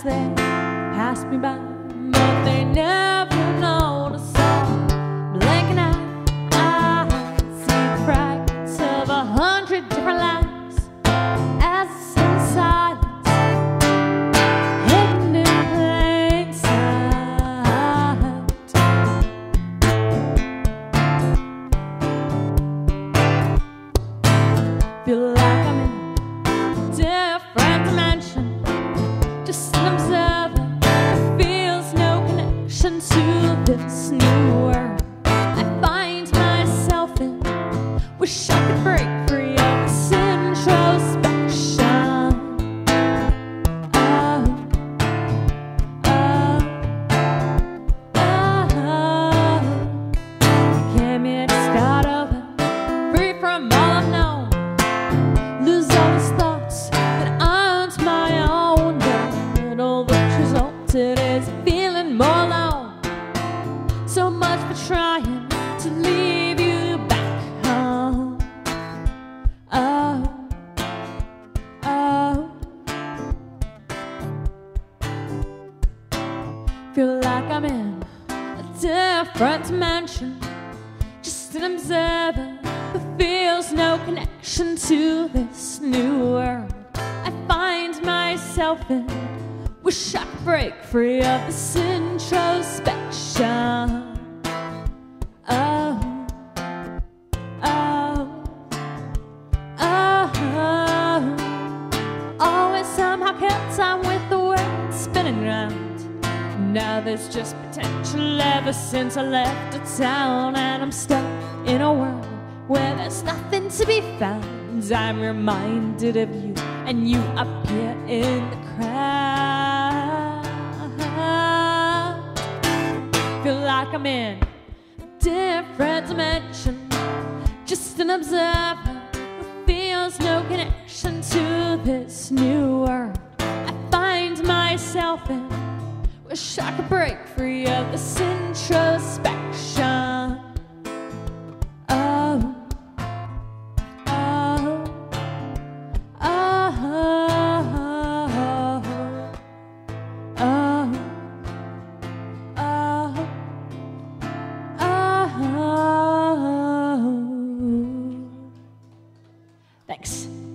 as they pass me by, but they never notice. I'm blanking out. I see the fragments of 100 different lives as I sit in silence, hidden in plain sight. Feel like I'm in a different dimension, just an observer who feels no connection to this new world I find myself in. Wish I could break free of this introspection. Oh, oh, oh. Came here to start over, free from all I've known, lose all these thoughts that aren't my own. But all that's resulted is feeling more alone. So much for trying to leave you back home. Oh, oh. Feel like I'm in a different dimension, just an observer who feels no connection to this new world I find myself in. Wish I could break free of this introspection. Oh, oh, oh. Always somehow kept time with the world spinning round. Now there's just potential ever since I left the town, and I'm stuck in a world where there's nothing to be found. I'm reminded of you, and you appear in the crowd. Feel like I'm in a different dimension, just an observer who feels no connection to this new world I find myself in. Wish I could break free of this introspection. Oh, oh, oh, oh, oh, oh. Thanks.